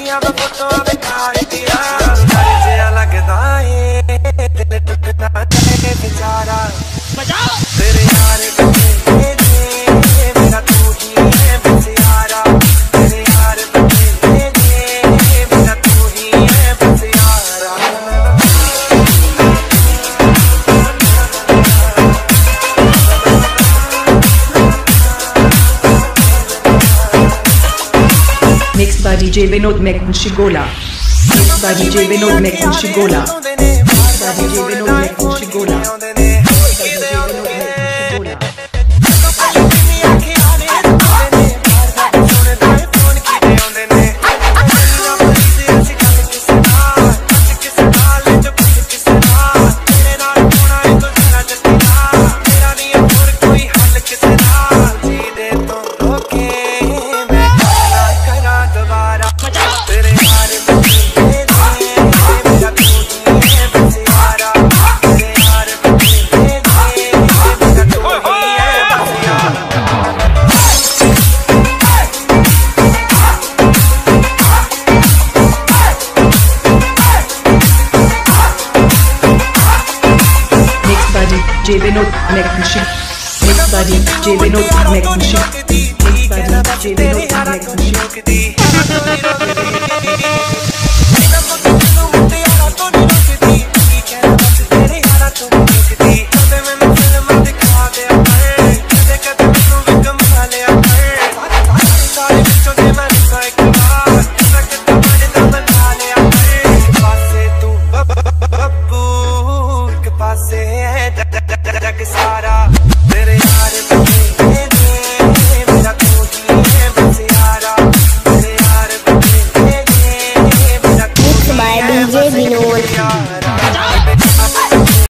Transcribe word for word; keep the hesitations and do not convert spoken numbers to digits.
दुनिया में फोटो बेकार दिया तुझे लगदा है दिल टूटना है बेचारा तेरे यार बचे दे मेरा तू ही है बस यारा तेरे यार बचे दे मेरा तू ही है बस यारा Mixed by D J Vinod Mekshigola. Mixed by D J Vinod Mekshigola. Mixed by D J Vinod Mekshigola. D J Vinod Mekshigola. Mixed by D J Vinod Mekshigola. Mixed by D J Vinod Mekshigola.